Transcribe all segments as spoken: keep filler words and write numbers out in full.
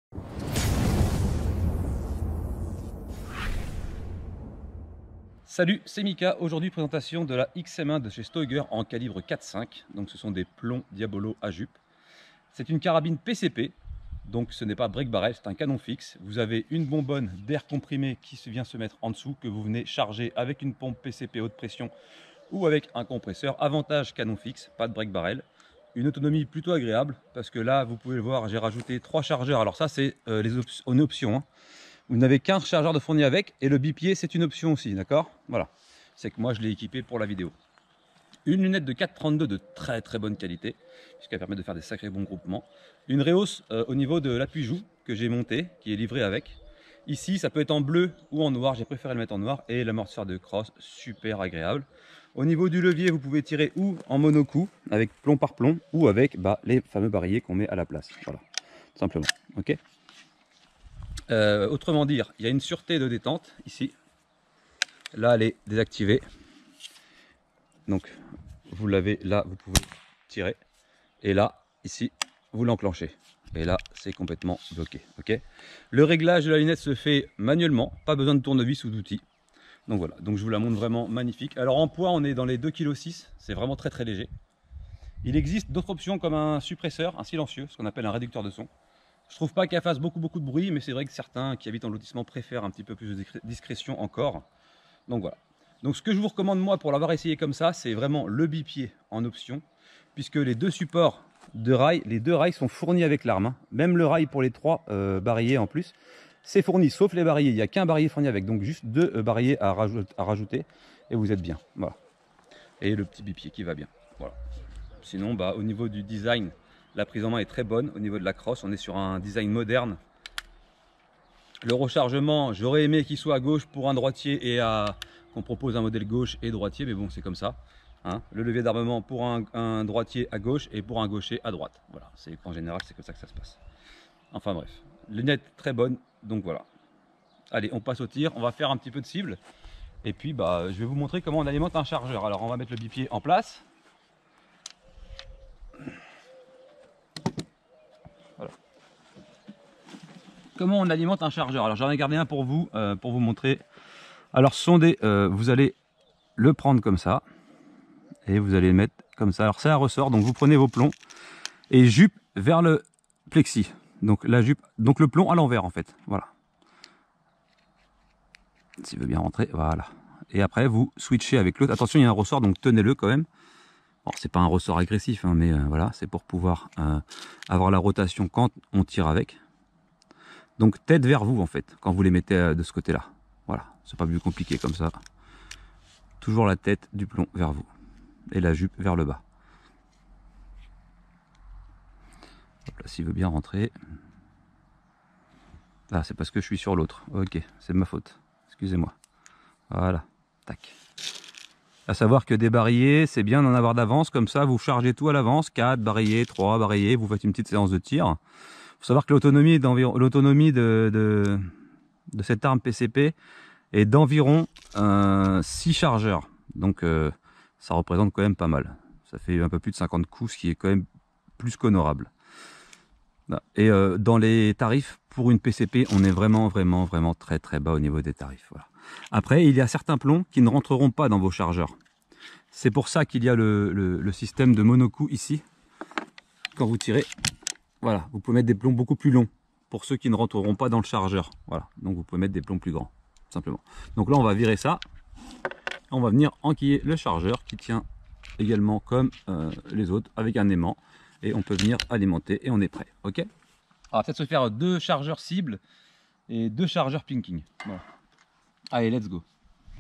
Salut, c'est Mika. Aujourd'hui, présentation de la X M un de chez Stoeger en calibre quatre cinq. Donc, ce sont des plombs Diabolo à jupe. C'est une carabine P C P, donc ce n'est pas break barrel, c'est un canon fixe. Vous avez une bonbonne d'air comprimé qui vient se mettre en dessous, que vous venez charger avec une pompe P C P haute pression ou avec un compresseur. Avantage canon fixe, pas de break barrel. Une autonomie plutôt agréable, parce que là, vous pouvez le voir, j'ai rajouté trois chargeurs. Alors ça, c'est euh, les op une option. Hein. Vous n'avez qu'un chargeur de fourni avec, et le bipied c'est une option aussi, d'accord? Voilà, c'est que moi je l'ai équipé pour la vidéo. Une lunette de quatre trente-deux de très très bonne qualité, puisqu'elle permet de faire des sacrés bons groupements. Une rehausse euh, au niveau de l'appui-joue que j'ai monté, qui est livré avec. Ici ça peut être en bleu ou en noir, j'ai préféré le mettre en noir, et l'amortisseur de crosse, super agréable. Au niveau du levier, vous pouvez tirer ou en monocoup, avec plomb par plomb, ou avec bah, les fameux barillet qu'on met à la place. Voilà, tout simplement, ok. Euh, autrement dire, il y a une sûreté de détente ici. Là, elle est désactivée. Donc, vous l'avez là, vous pouvez tirer. Et là, ici, vous l'enclenchez. Et là, c'est complètement bloqué. Ok. Le réglage de la lunette se fait manuellement. Pas besoin de tournevis ou d'outils. Donc voilà. Donc je vous la montre vraiment magnifique. Alors en poids, on est dans les deux virgule six kilos. C'est vraiment très très léger. Il existe d'autres options comme un suppresseur, un silencieux, ce qu'on appelle un réducteur de son. Je trouve pas qu'elle fasse beaucoup beaucoup de bruit, mais c'est vrai que certains qui habitent en lotissement préfèrent un petit peu plus de discrétion encore. Donc voilà. Donc ce que je vous recommande moi pour l'avoir essayé comme ça, c'est vraiment le bipied en option, puisque les deux supports de rails, les deux rails sont fournis avec l'arme. Hein. Même le rail pour les trois euh, barillet en plus, c'est fourni, sauf les barillet. Il n'y a qu'un barillet fourni avec, donc juste deux euh, barillet à, rajout à rajouter, et vous êtes bien. Voilà. Et le petit bipied qui va bien. Voilà. Sinon, bah, au niveau du design, la prise en main est très bonne. Au niveau de la crosse, on est sur un design moderne. Le rechargement, j'aurais aimé qu'il soit à gauche pour un droitier et à qu'on propose un modèle gauche et droitier, mais bon, c'est comme ça. Hein. Le levier d'armement pour un, un droitier à gauche et pour un gaucher à droite. Voilà, c'est en général, c'est comme ça que ça se passe. Enfin bref, lunette très bonne, donc voilà. Allez, on passe au tir, on va faire un petit peu de cible. Et puis, bah, je vais vous montrer comment on alimente un chargeur. Alors, on va mettre le bipied en place. Voilà. Comment on alimente un chargeur? Alors j'en ai gardé un pour vous, euh, pour vous montrer. Alors ce sont des, euh, vous allez le prendre comme ça, et vous allez le mettre comme ça. Alors c'est un ressort, donc vous prenez vos plombs, et jupe vers le plexi. Donc la jupe, donc le plomb à l'envers en fait, voilà. S'il veut bien rentrer, voilà. Et après vous switchez avec l'autre. Attention, il y a un ressort, donc tenez-le quand même. Bon, c'est pas un ressort agressif, hein, mais euh, voilà, c'est pour pouvoir euh, avoir la rotation quand on tire avec. Donc tête vers vous en fait, quand vous les mettez de ce côté-là. Voilà, c'est pas plus compliqué comme ça. Toujours la tête du plomb vers vous et la jupe vers le bas. Là, s'il veut bien rentrer. Ah, c'est parce que je suis sur l'autre. Ok, c'est de ma faute. Excusez-moi. Voilà, tac. À savoir que des barillet, c'est bien d'en avoir d'avance, comme ça vous chargez tout à l'avance, quatre barillet, trois barillet, vous faites une petite séance de tir. Il faut savoir que l'autonomie l'autonomie de, de, de cette arme P C P est d'environ euh, six chargeurs. Donc euh, ça représente quand même pas mal. Ça fait un peu plus de cinquante coups, ce qui est quand même plus qu'honorable. Et euh, dans les tarifs, pour une P C P, on est vraiment, vraiment, vraiment très, très bas au niveau des tarifs. Voilà. Après, il y a certains plombs qui ne rentreront pas dans vos chargeurs. C'est pour ça qu'il y a le, le, le système de monocoup ici. Quand vous tirez, voilà, vous pouvez mettre des plombs beaucoup plus longs pour ceux qui ne rentreront pas dans le chargeur. Voilà, donc vous pouvez mettre des plombs plus grands, simplement. Donc là, on va virer ça. On va venir enquiller le chargeur qui tient également comme euh, les autres avec un aimant. Et on peut venir alimenter et on est prêt. Ok. On va peut-être se faire deux chargeurs cibles et deux chargeurs pinking. Voilà. Allez, let's go.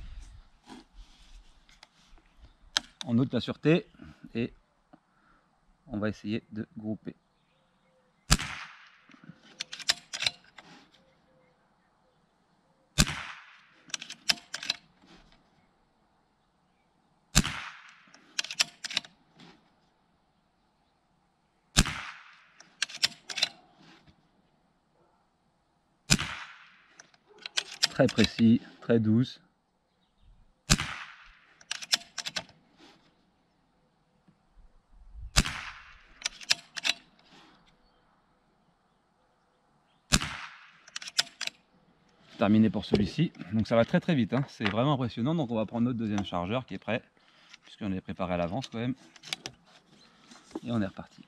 On note la sûreté et on va essayer de grouper. Très précis, très douce. terminé pour celui-ci. Donc ça va très très vite, hein. C'est vraiment impressionnant. Donc on va prendre notre deuxième chargeur qui est prêt, puisqu'on est préparé à l'avance quand même. Et on est reparti.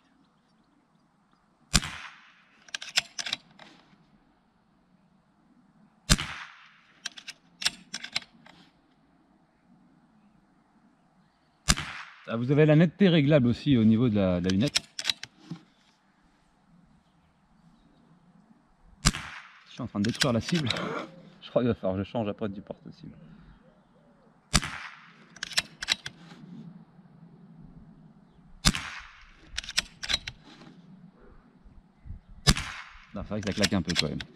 Ah, vous avez la netteté réglable aussi au niveau de la, de la lunette. Je suis en train de détruire la cible. Je crois qu'il va falloir que je change après du porte-cible. C'est vrai que ça claque un peu quand même.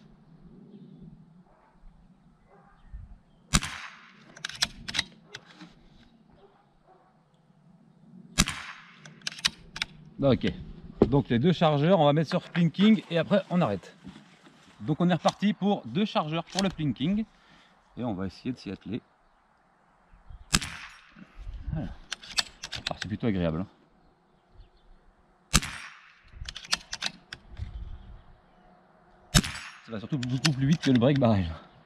Ok, donc les deux chargeurs, on va mettre sur plinking et après on arrête. Donc on est reparti pour deux chargeurs pour le plinking et on va essayer de s'y atteler. Voilà. Ah, c'est plutôt agréable. Hein. Ça va surtout beaucoup plus vite que le break barrel.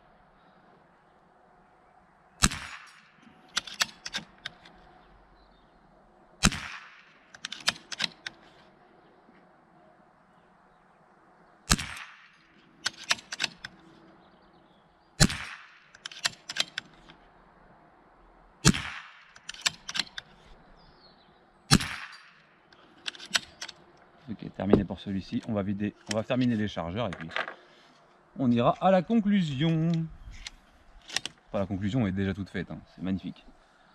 Ok, terminé pour celui-ci. On va vider, on va terminer les chargeurs et puis on ira à la conclusion. Enfin, la conclusion est déjà toute faite, hein. C'est magnifique.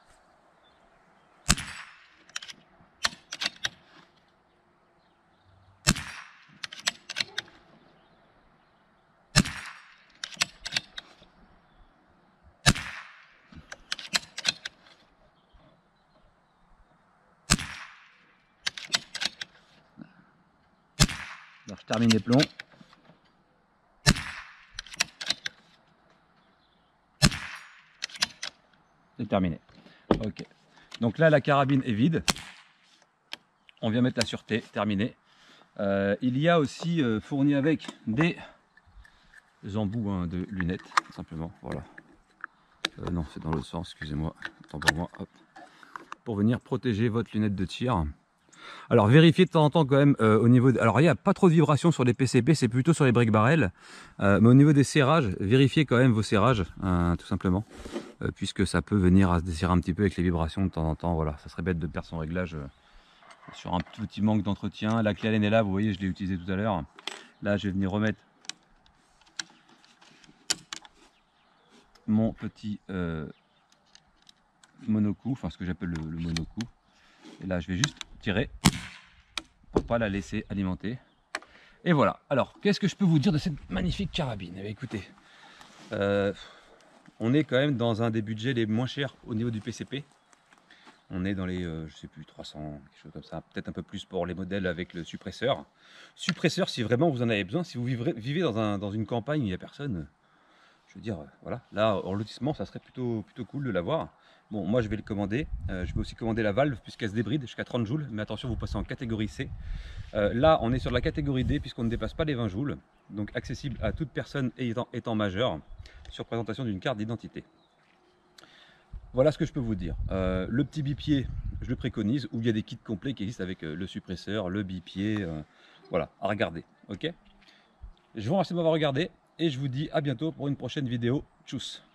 Alors, je termine les plombs. C'est terminé. Ok. Donc là, la carabine est vide. On vient mettre la sûreté. Terminé. Euh, il y a aussi euh, fourni avec des embouts hein, de lunettes, tout simplement. Voilà. Euh, non, c'est dans l'autre sens. Excusez-moi. Attends pour moi. Hop. Pour venir protéger votre lunette de tir. Alors vérifiez de temps en temps quand même euh, au niveau de... Alors il n'y a pas trop de vibrations sur les P C P, c'est plutôt sur les break barrels, euh, mais au niveau des serrages, vérifiez quand même vos serrages, euh, tout simplement, euh, puisque ça peut venir à se desserrer un petit peu avec les vibrations de temps en temps. Voilà, ça serait bête de perdre son réglage euh, sur un petit manque d'entretien. La clé Allen est là, vous voyez, je l'ai utilisée tout à l'heure. Là je vais venir remettre mon petit euh, monocoup, enfin ce que j'appelle le, le monocoup. Et là je vais juste tirer pour pas la laisser alimenter. Et voilà. Alors qu'est-ce que je peux vous dire de cette magnifique carabine? Eh bien, écoutez, euh, on est quand même dans un des budgets les moins chers au niveau du P C P. On est dans les euh, je sais plus trois cents, quelque chose comme ça, peut-être un peu plus pour les modèles avec le suppresseur. Suppresseur si vraiment vous en avez besoin, si vous vivrez, vivez dans, un, dans une campagne où il n'y a personne, je veux dire, euh, voilà, là en lotissement ça serait plutôt, plutôt cool de l'avoir. Bon, moi je vais le commander, euh, je vais aussi commander la valve puisqu'elle se débride jusqu'à trente joules, mais attention vous passez en catégorie C. Euh, là on est sur la catégorie D puisqu'on ne dépasse pas les vingt joules, donc accessible à toute personne étant, étant majeure, sur présentation d'une carte d'identité. Voilà ce que je peux vous dire. Euh, le petit bipied, je le préconise, où il y a des kits complets qui existent avec euh, le suppresseur, le bipied, euh, voilà, à regarder, ok. Je vous remercie de m'avoir regardé et je vous dis à bientôt pour une prochaine vidéo. Tchuss.